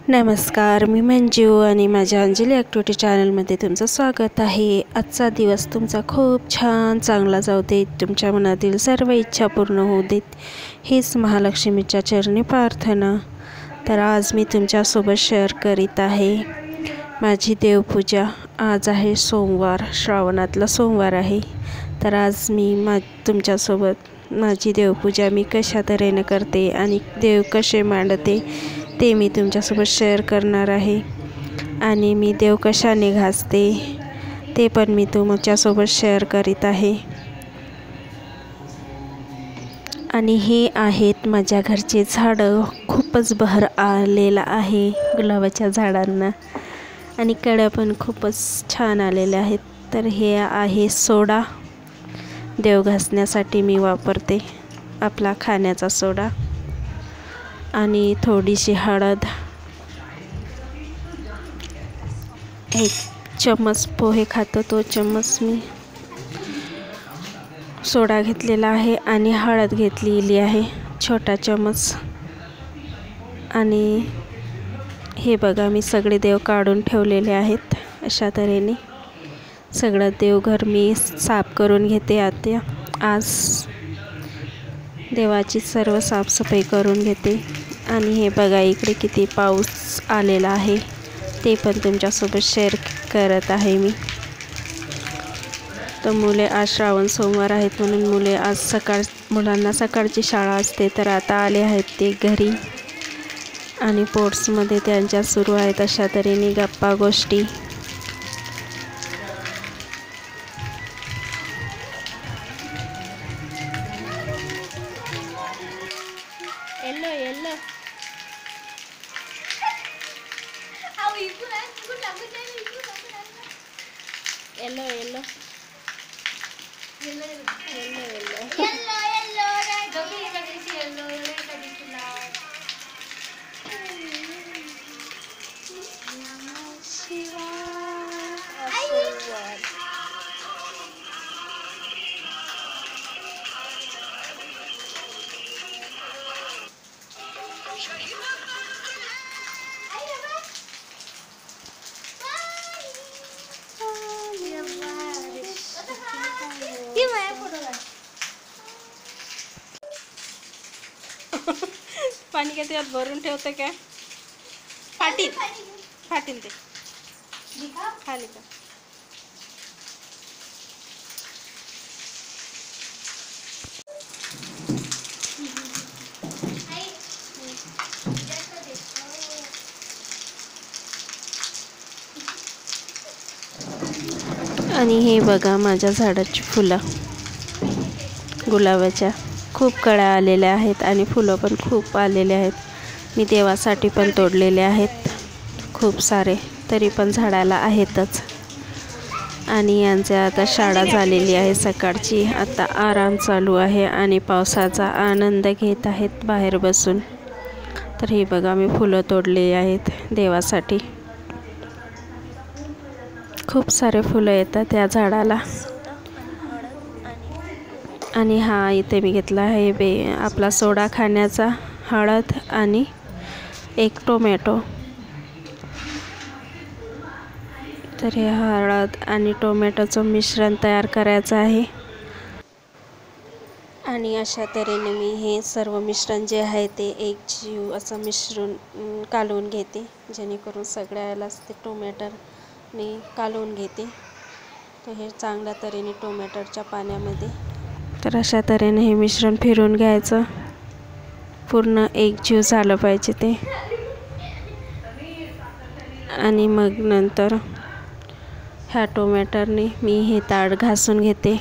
नमस्कार, मी मंजू आणि माझ्या अंजली ॲक्टिव्हिटी चॅनलमध्ये तुमचं स्वागत आहे। आजचा दिवस तुमचा खूप छान चांगला जाऊ देत, तुमच्या मनातील सर्व इच्छा पूर्ण होऊ देत, हीच महालक्ष्मीच्या चरणी प्रार्थना। तर आज मी तुमच्यासोबत शेअर करीत आहे माझी देवपूजा। आज आहे सोमवार, श्रावणातला सोमवार आहे। तर आज मी तुमच्यासोबत माझी देवपूजा मी कशा तऱ्हेने करते आणि देव कसे मांडते ते मी तुमच्यासोबत शेअर करणार आहे। आणि मी देव कशाने घासते ते पण मी तुमच्यासोबत शेअर करीत आहे। आणि हे आहेत माझ्या घरचे झाडं, खूपच बहर आलेला आहे गुलाबाच्या झाडांना आणि कळ्या पण खूपच छान आलेल्या आहेत। तर हे आहे सोडा, देव घासण्यासाठी मी वापरते आपला खाण्याचा सोडा, आणि थोडीशी हळद, एक चम्मच पोहे खातो तो चम्मच मी सोडा घेतलेला आहे, आणि हळद घेतलेली आहे छोटा चम्मच। आणि हे बघा मी सगळे देव काढून ठेवलेले आहेत। अशा तऱ्हेने सगळं देवघर मी साफ करून घेते आता। आज देवाची सर्व साफसफाई करून घेते। आणि हे बघा इकडे किती पाऊस आलेला आहे ते पण तुमच्यासोबत शेअर करत आहे मी। तर मुले आज श्रावण सोमवार आहेत म्हणून मुलांना सकाळची शाळा असते, तर आता आले आहेत ते घरी आणि पोर्ट्समध्ये त्यांच्या सुरू आहेत अशा तऱ्हेने गप्पा गोष्टी। येलो येलो येलो येलो पाणी काय त्यात भरून ठेवते काय? फाटील फाटील ते खाली का? आणि हे बघा माझ्या झाडाची फुलं गुलाबाच्या खूप कळ्या आलेल्या आहेत आणि फुलं पण खूप आलेले आहेत। मी देवासाठी पण तोडलेले आहेत खूप सारे, तरी पण झाडाला आहेतच। आणि यांचे आता शाळा झालेली आहे सकाळची, आता आराम चालू आहे आणि पावसाचा आनंद घेत आहेत बाहेर बसून। तर हे बघा मी फुलं तोडले आहेत देवासाठी, खूप सारे फुलं येतात त्या झाडाला। आणि हा इथे मी घेतला आहे आपला सोडा खाण्याचा, हळद आणि एक टोमॅटो। तर हे हळद आणि टोमॅटोचं मिश्रण तयार करायचं आहे। आणि अशा तऱ्हेने मी हे सर्व मिश्रण जे आहे ते एक जीव असं मिश्रण कालवून घेते, जेणेकरून सगळ्यालाच ते टोमॅटोने कालवून घेते। तर हे चांगल्या तऱ्हेने टोमॅटोच्या पाण्यामध्ये, तर अशा तऱ्हेने हे मिश्रण फिरून घ्यायचं, पूर्ण एक जीव झालं पाहिजे ते। आणि मग नंतर ह्या टोमॅटोने मी हे ताड घासून घेते।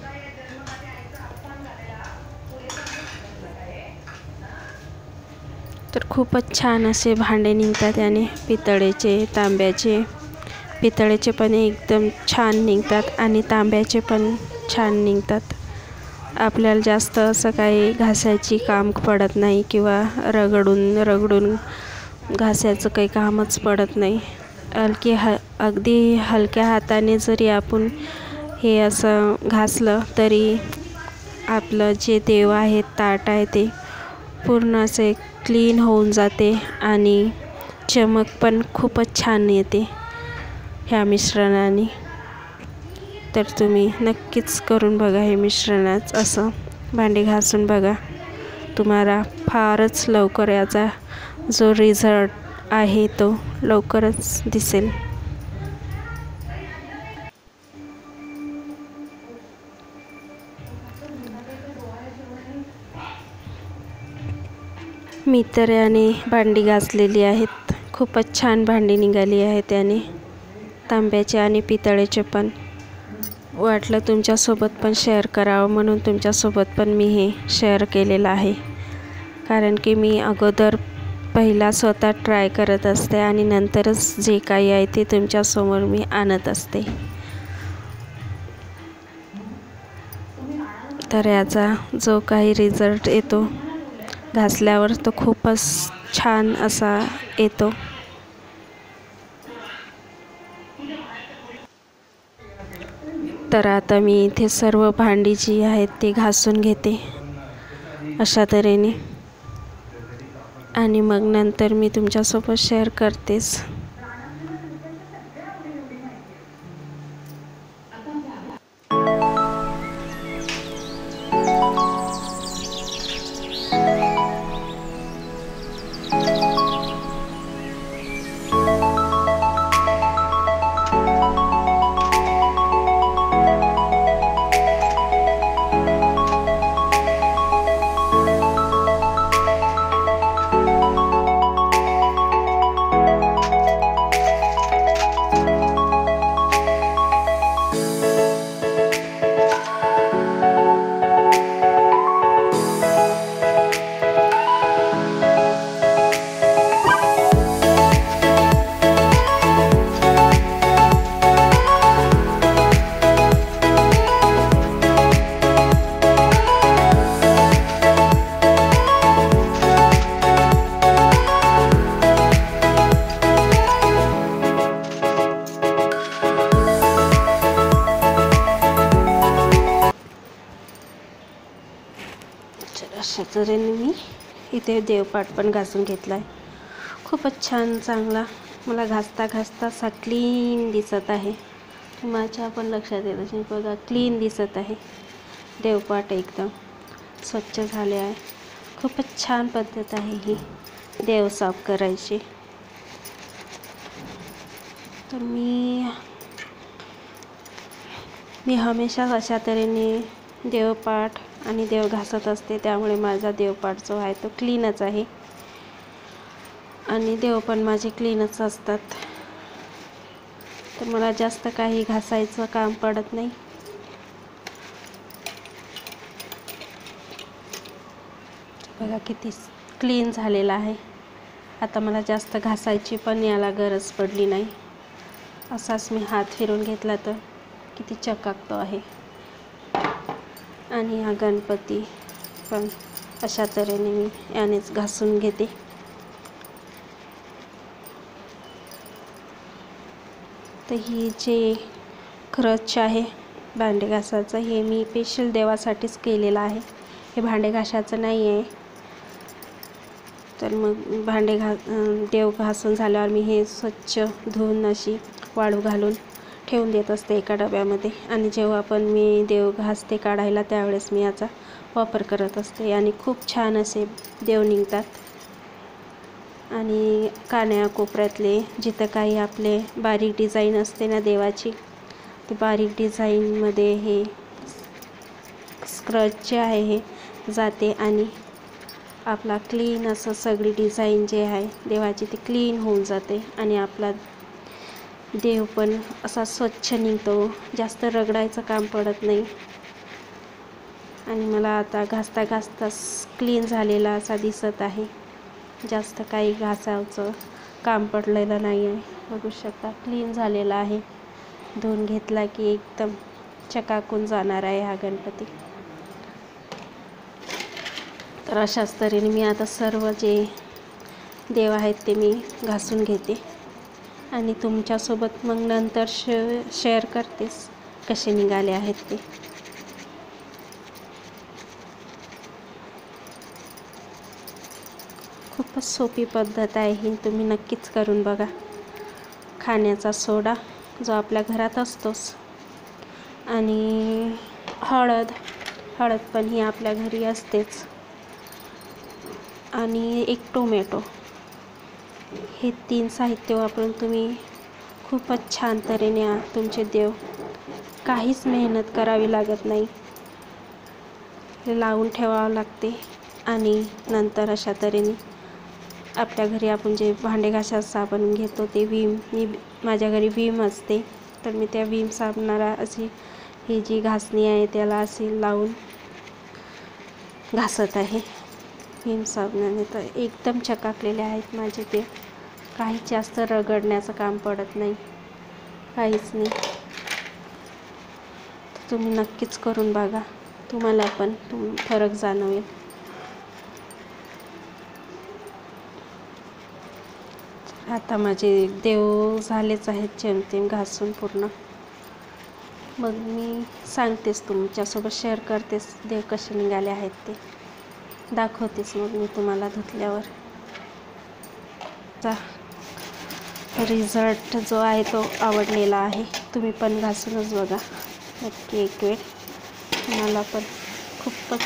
तर खूपच छान असे भांडे निघतात याने, पितळेचे, तांब्याचे। पितळेचे पण एकदम छान निघतात आणि तांब्याचे पण छान निघतात। आपल्याला जास्त असं काही घासायची काम पडत नाही किंवा रगडून घासायचं काही कामच पडत नाही। अगदी हलक्या हाताने जरी आपण हे असं घासलं तरी आपलं जे देव आहे ताट आहे ते पूर्ण असे क्लीन होऊन जाते आणि चमक पण खूपच छान येते ह्या मिश्रणाने। तर तुम्ही नक्कीच करून बघा हे मिश्रणाच असं भांडी घासून बघा, तुम्हाला फारच लवकर याचा जो रिझल्ट आहे तो लवकरच दिसेल। मी तर याने भांडी घासलेली आहेत, खूपच छान भांडी निघाली आहे त्याने, तांब्याचे आणि पितळेचे पण। वाटलं तुमच्यासोबत पण शेअर करावं म्हणून तुमच्यासोबत पण मी हे शेअर केलेलं आहे, कारण की मी अगोदर पहिला स्वतः ट्राय करत असते आणि नंतरच जे काही आहे ते तुमच्यासमोर मी आणत असते। तर याचा जो काही रिझल्ट येतो घासल्यावर तो खूपच छान असा येतो। तर आता मी इथे सर्व भांडी जी आहेत ती घासून घेते अशा तऱ्हेने, आणि मग नंतर मी तुमच्यासोबत शेअर करतेच। अशा तऱ्हेने मी इथे देवपाट पण घासून घेतला आहे, खूपच छान चांगला मला घासता घासता असा क्लीन दिसत आहे। माझ्या पण लक्षात येत असेल बघा, क्लीन दिसत आहे देवपाट, एकदम स्वच्छ झाले आहे। खूपच छान पद्धत आहे ही देव साफ करायची। तर मी हमेशा अशा तऱ्हेने देवपाट आणि देव घासत असते, त्यामुळे माझा देवपाट जो आहे तो क्लीनच आहे आणि देव पण माझे क्लीनच असतात। तर मला जास्त काही घासायचं काम पडत नाही। बघा किती क्लीन झालेला आहे, आता मला जास्त घासायची पण याला गरज पडली नाही। असाच मी हात फिरून घेतला तर किती चकाकतो आहे। आणि हा गणपती पण अशा तऱ्हेने मी यानेच घासून घेते। तर ही जे क्रच आहे भांडे घासायचं, हे मी स्पेशल देवासाठीच केलेलं आहे, हे भांडे घासायचं नाही आहे। तर मग देव घासून झाल्यावर मी हे स्वच्छ धुवून अशी वाळू घालून ठेवून देत असते एका डब्यामध्ये, आणि जेव्हा पण मी देव घासते काढायला त्यावेळेस मी याचा वापर करत असते, आणि खूप छान असे देव निघतात। आणि कान्या कोपऱ्यातले जिथं काही आपले बारीक डिझाईन असते ना देवाची, ते बारीक डिझाईनमध्ये हे स्क्रच जे आहे हे जाते, आणि आपला क्लीन असं सगळी डिझाईन जे आहे देवाची ती क्लीन होऊन जाते, आणि आपला देव पण असा स्वच्छ निघतो, जास्त रगडायचं काम पडत नाही। आणि मला आता घासता घासता क्लीन झालेला असा दिसत आहे, जास्त काही घासायचं काम पडलेलं नाही आहे। बघू शकता क्लीन झालेला आहे, धुवून घेतला की एकदम चकाकून जाणार आहे हा गणपती। तर अशाच तऱ्हेने मी आता सर्व जे देव आहेत ते मी घासून घेते, आणि तुमच्यासोबत मग नंतर शेअर करतेस कसे निघाले आहेत ते। खूप खूपच सोपी पद्धत आहे ही, तुम्ही नक्कीच करून बघा. खाण्याचा सोडा जो आपल्या घरात असतोच, आणि हळद पण ही आपल्या घरी असतेच, आणि एक टोमॅटो. हे 3 साहित्य वापरून तुम्ही खूपच छान तऱ्हेने तुमचे देव, काहीच मेहनत करावी लागत नाही, लावून ठेवावं लागते. आणि नंतर अशा तऱ्हेने आपल्या घरी आपण जे भांडे घासायचं साबण घेतो ते माझ्या घरी विम असते, तर मी त्या विम साबणाला अशी ही जी घासणी आहे त्याला अशी लावून घासत आहे विम साबणाने. तर एकदम चकाकलेले आहेत माझे ते, काही जास्त रगडण्याचं काम पडत नाही, काहीच नाही. तुम्ही नक्कीच करून बघा, तुम्हाला पण फरक जाणवेल. आता माझे देव झालेच आहेत जेमतेम घासून पूर्ण. मग मी सांगतेच, तुमच्यासोबत शेअर करतेच देव कसे निघाले आहेत ते दाखवतेच मग मी तुम्हाला धुतल्यावर. रिझल्ट जो आहे तो आवडलेला आहे. तुम्ही पण घासूनच बघा नक्की एक वेळ, मला पण खूपच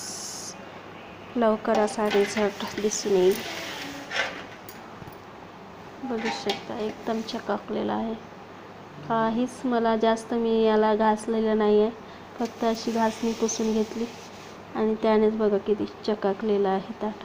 लवकर असा रिझल्ट दिसून येईल. बघू शकता एकदम चकाकलेला आहे. काहीच मला जास्त मी याला घासलेलं नाही आहे, फक्त अशी घासणी पुसून घेतली आणि त्यानेच बघा किती चकाकलेलं आहे ताट.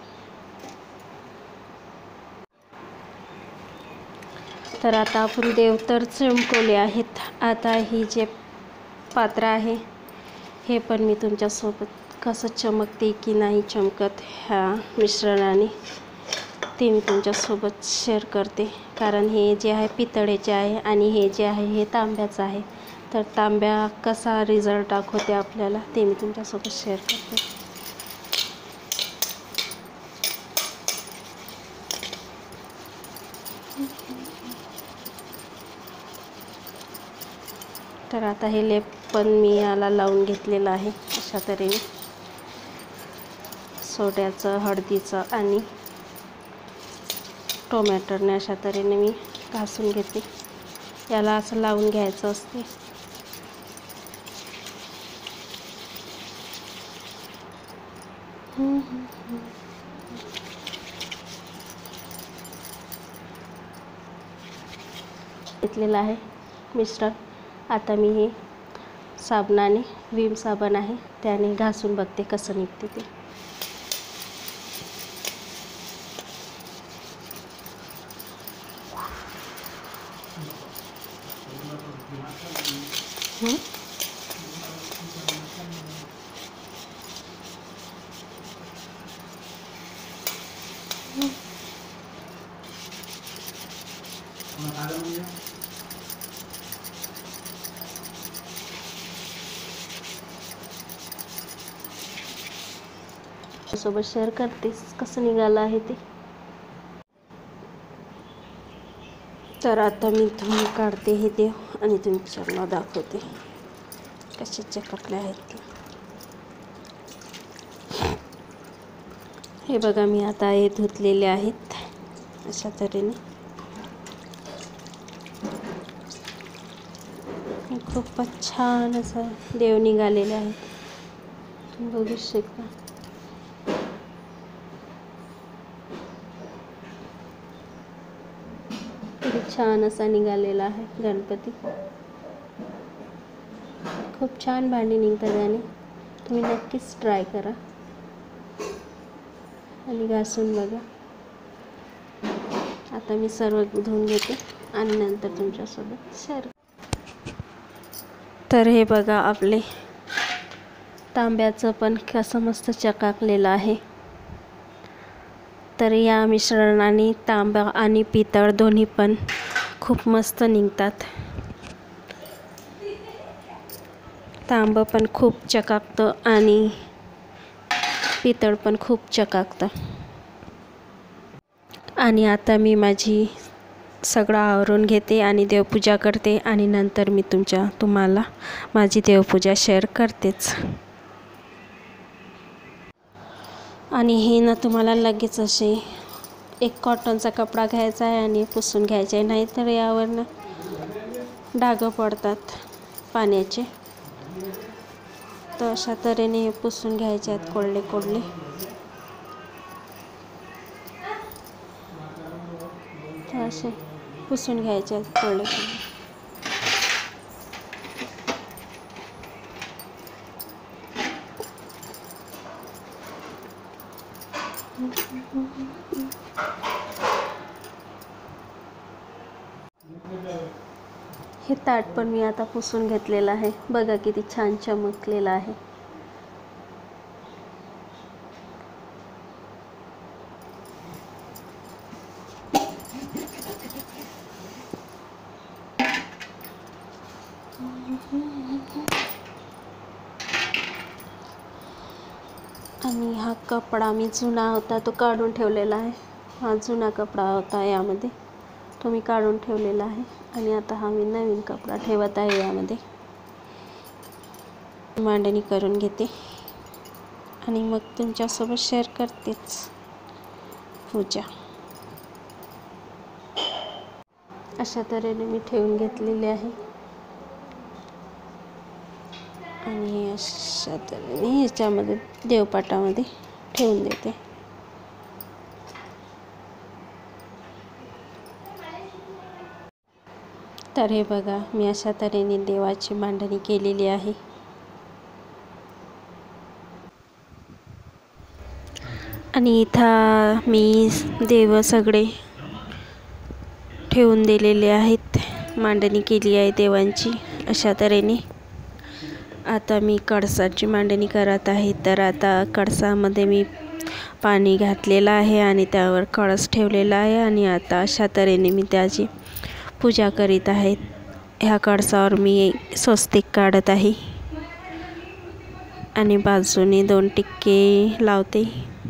तर आता आपण देव तर चमकवले आहेत. आता ही जे पात्र आहे हे पण मी तुमच्यासोबत कसं चमकते की नाही चमकत ह्या मिश्रणाने ते मी तुमच्यासोबत शेअर करते. कारण हे जे आहे पितळेचे आहे आणि हे जे आहे हे तांब्याचं आहे. तर तांब्या कसा रिझल्ट दाखवते आपल्याला ते मी तुमच्यासोबत शेअर करते. तर आता हे लेप पण मी याला लावून घेतलेलं आहे अशा तऱ्हेने, सोड्याचं, हळदीचं आणि टोमॅटोने अशा तऱ्हेने मी घासून घेते. याला असं लावून घ्यायचं असते. घेतलेलं आहे मिश्रण. आता मी हे साबणाने, विम साबण आहे त्याने घासून बघते कसं निघते ते. सोबत शेअर करतेस कसं निघालं आहे ते. तर आता मी धुवून काढते हे देव आणि तुमच्याला दाखवते कसे चकाकले आहेत ते. हे बघा मी आता हे धुतलेले आहेत अशा तऱ्हेने. खूपच छान असं देव निघालेले आहेत, तुम्ही बघू शकता. किती छान असा निघालेला आहे गणपती. खूप छान भांडी निघतात त्याने, तुम्ही नक्कीच ट्राय करा आणि घासून बघा. आता मी सर्व धुवून घेते आणि नंतर तुमच्यासोबत शेअर. तर हे बघा आपले तांब्याचं पण कसं मस्त चकाकलेलं आहे. तर या मिश्रणाने तांबा आणि पितळ दोन्ही पण खूप मस्त निघतात. तांबं पण खूप चकाकतं आणि पितळ पण खूप चकाकतं. आणि आता मी माझी सगळं आवरून घेते आणि देवपूजा करते आणि नंतर मी तुम्हाला माझी देवपूजा शेअर करतेच. आणि हे ना तुम्हाला लगेच असे एक कॉटनचा कपडा घ्यायचा आहे आणि पुसून घ्यायचे आहे, नाहीतर यावर ना डाग पडतात पाण्याचे. तर अशा तऱ्हेने हे पुसून घ्यायचे आहेत कोरडे कोरडे. तर असे पुसून घ्यायचे आहेत कोरडे कोरडे. हे ताट पण मी आता पुसून घेतलेलं आहे. बघा किती छान चमकलेलं आहे. आणि हा कपडा मी जुना होता तो काढून ठेवलेला आहे. हा जुना कपडा होता यामध्ये, तो मी काढून ठेवलेला आहे. आणि आता हा मी नवीन कपडा ठेवत आहे यामध्ये. मांडणी करून घेते आणि मग तुमच्यासोबत शेअर करतेच पूजा. अशा तऱ्हेने मी ठेवून घेतलेली आहे. आणि अशा तऱ्हेने याच्यामध्ये देवपाटामध्ये ठेवून देते. तर हे बघा, मी अशा तऱ्हेने देवाची मांडणी केलेली आहे. आणि इथं मी देव सगळे ठेवून दिलेले आहेत. मांडणी केली आहे देवांची अशा तऱ्हेने. आता मी कळसाची मांडणी करत आहे. तर आता कळसामध्ये मी पाणी घातलेलं आहे आणि त्यावर कळस ठेवलेला आहे. आणि आता अशा तऱ्हेने मी त्याची पूजा करीत आहे. ह्या कळसावर मी स्वस्तिक काढत आहे आणि बाजूने 2 टिक्के लावते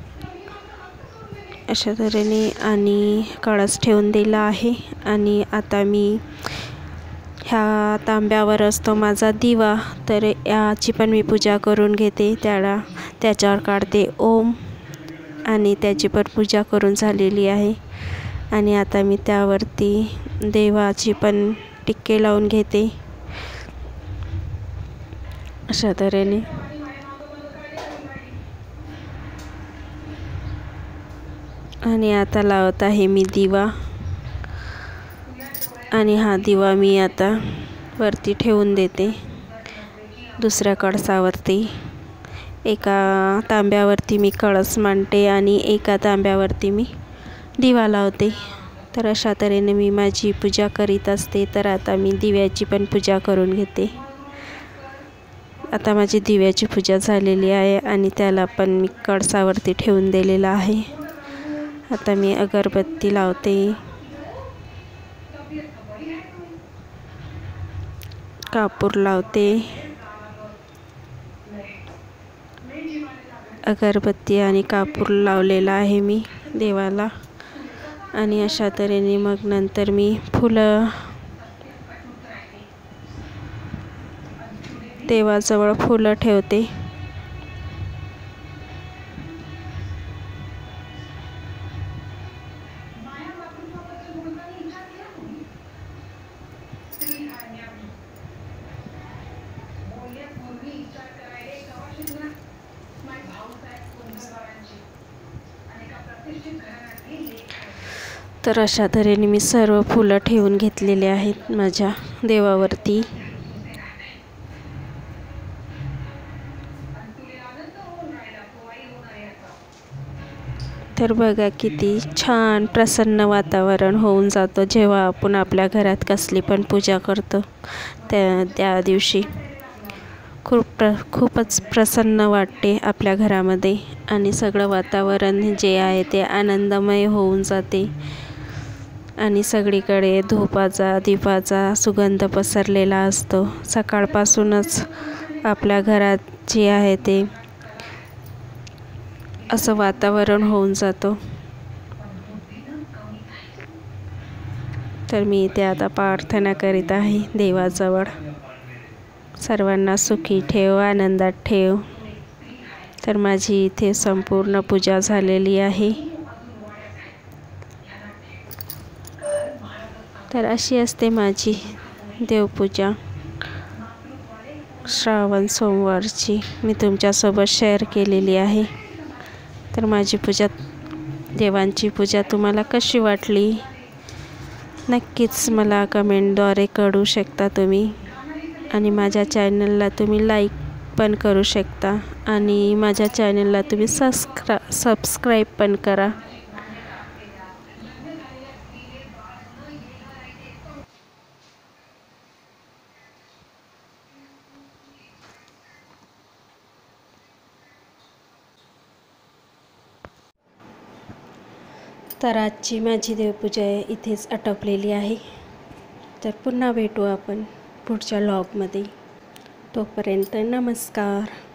अशा तऱ्हेने. आणि कळस ठेवून दिला आहे. आणि आता मी ह्या तांब्यावर असतो माझा दिवा, तर याची पण मी पूजा करून घेते. त्याच्यावर काढते ओम आणि त्याची पण पूजा करून झालेली आहे. आणि आता मी त्यावरती देवाची पण टिक्के लावून घेते अशा तऱ्हेने. आणि आता लावत आहे मी दिवा. आणि हा दिवा मी आता वरती ठेवून देते दुसऱ्या कळसावरती. एका तांब्यावरती मी कळस मांडते आणि एका तांब्यावरती मी दिवा लावते. तर अशा तऱ्हेने मी माझी पूजा करीत असते. तर आता मी दिव्याची पण पूजा करून घेते. आता माझी दिव्याची पूजा झालेली आहे आणि त्याला पण मी कळसावरती ठेवून दिलेला आहे. आता मी अगरबत्ती लावते, कापूर लावते. अगरबत्ती आणि कापूर लावलेला आहे मी देवाला. आणि अशा तऱ्हेने मग नंतर मी फुलं देवाजवळ फुलं ठेवते. तर अशा तऱ्हेने मी सर्व फुलं ठेवून घेतलेले आहेत माझ्या देवावरती. तर बघा किती छान प्रसन्न वातावरण होऊन जातं जेव्हा आपण आपल्या घरात कसली पण पूजा करतो. त्या दिवशी खूपच प्रसन्न वाटते आपल्या घरामध्ये. आणि सगळं वातावरण जे आहे ते आनंदमय होऊन जाते. आणि सगळीकडे धूपाचा दीपाचा सुगंध पसरलेला असतो. सकाळपासूनच आपल्या घरात जे आहे ते असं वातावरण होऊन जातं. तर मी इथे आता प्रार्थना करीत आहे देवाजवळ, सर्वांना सुखी ठेव, आनंदात ठेव. तर माझी इथे संपूर्ण पूजा झालेली आहे। तर अशी असते माझी देवपूजा श्रावण सोमवारची, मी तुमच्यासोबत शेअर केलेली आहे। तर माझी पूजा, देवांची पूजा तुम्हाला कशी वाटली नक्कीच मला कमेंटद्वारे कळवू शकता तुम्ही। आणि माझ्या चॅनलला तुम्ही लाईक पण करू शकता आणि माझ्या चॅनलला तुम्ही सबस्क्राईब पण करा। तर आजची माझी देवपूजा इथेच आटोपलेली आहे। तर पुन्हा भेटू आपण पुढच्या व्लॉगमध्ये। तोपर्यंत नमस्कार।